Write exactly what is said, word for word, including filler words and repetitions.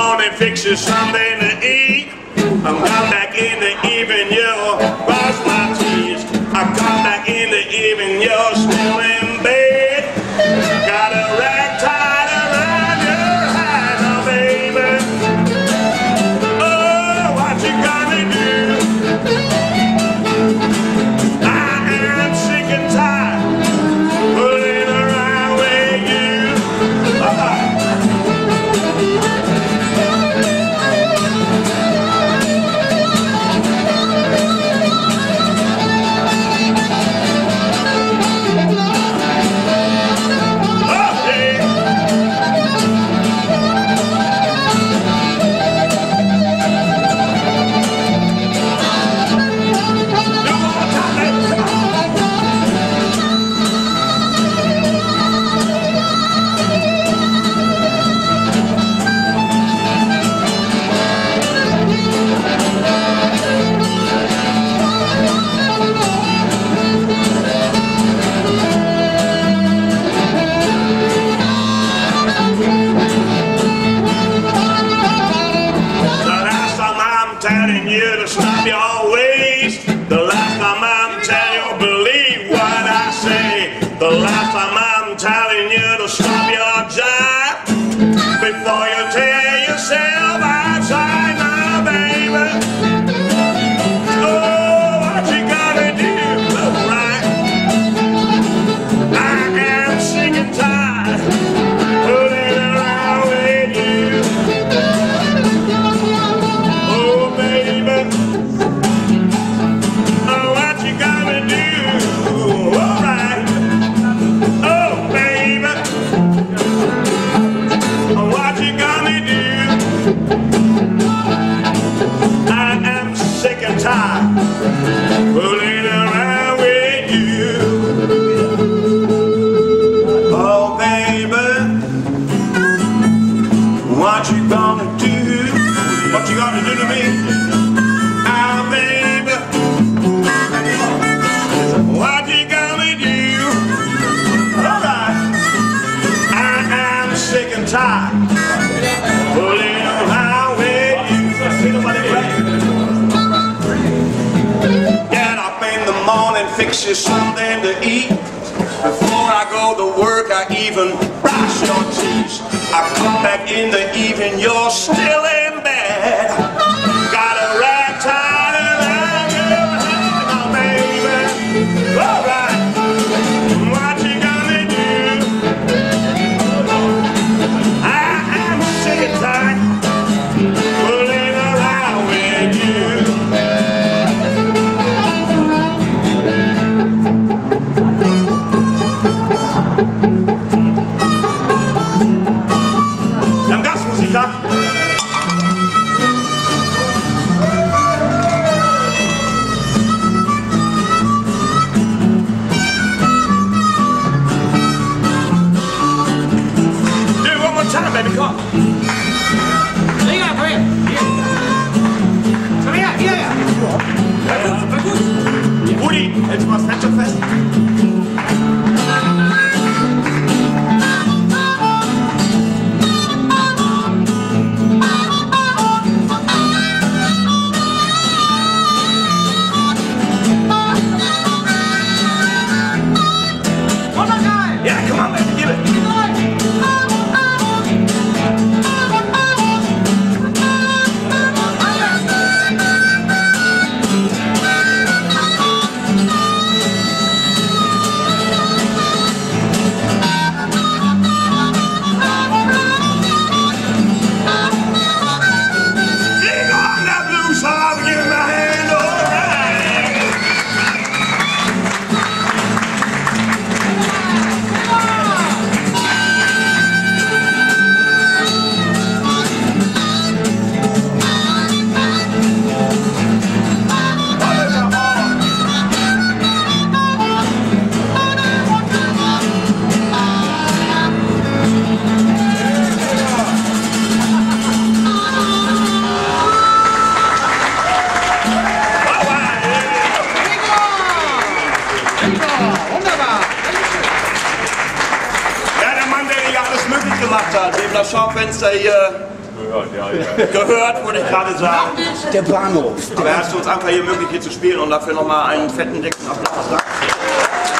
morning, fix you something to eat. I'm come back in the evening, you'll brush my teeth. I'm come back in the evening, you're still in bed. Got a rag tied around your head, oh baby. Oh, what you gonna do? I am sick and tired fooling around with you. Uh-huh. Telling you to stop your waste. The last time I'm telling you, believe what I say. The last time I'm telling you to stop your jive before you tear yourself outside now, baby. Oh, what you gonna do? Right? I am sick and tired fooling around with you. Oh, what you gonna do? Alright. Oh, baby. What you gonna do? I am sick and tired fooling around with you. Oh, baby. What you gonna do? What you gonna do to me? What you gonna do? Alright. I am sick and tired fooling around with you. Get up in the morning, fix you something to eat. Before I go to work, I even brush your teeth. I come back in the evening, you're still in bed. Got a rag tied around your head, oh baby. Alright, what you gonna do? I am sick and tired fooling around with you. Dann Gasmusiker. Time, baby, come on. Kom her, kom her. Kom her, her, her. Vær god. Rudi, ellers må jeg fast så fast. Yeah, come on, baby, give it. gemacht hat, neben das Schaufenster hier Gehört, ja, ja. Gehört, würde ich gerade sagen. Der Bahnhof. Aber er hat es uns einfach hier möglich hier zu spielen und dafür nochmal einen fetten, dicken Applaus.